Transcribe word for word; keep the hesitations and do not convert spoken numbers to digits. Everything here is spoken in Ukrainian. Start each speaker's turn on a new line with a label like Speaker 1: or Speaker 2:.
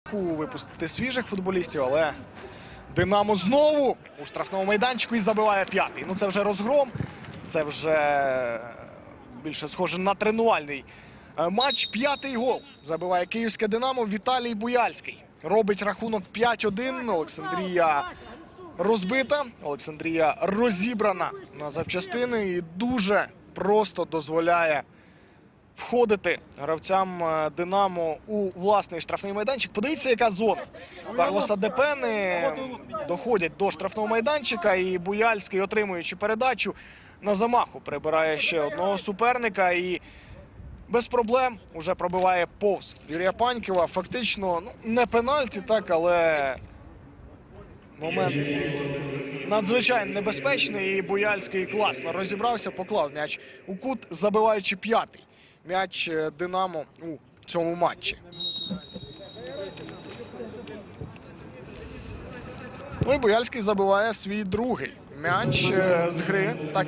Speaker 1: атаку, випустити свіжих футболістів, але Динамо знову у штрафному майданчику і забиває п'ятий. Ну це вже розгром, це вже більше схоже на тренувальний матч. П'ятий гол забиває київське Динамо Віталій Буяльський. Робить рахунок п'ять один. Олександрія розбита, Олександрія розібрана на запчастини і дуже просто дозволяє входити гравцям Динамо у власний штрафний майданчик. Подивіться, яка зона. Карлоса Депени доходять до штрафного майданчика і Буяльський, отримуючи передачу, на замаху прибирає ще одного суперника і без проблем уже пробиває повз Юрія Панькова. Фактично, ну, не пенальті, так, але момент надзвичайно небезпечний, і Буяльський класно розібрався, поклав м'яч у кут, забиваючи п'ятий м'яч Динамо у цьому матчі. Ну і Буяльський забиває свій другий м'яч з гри. Так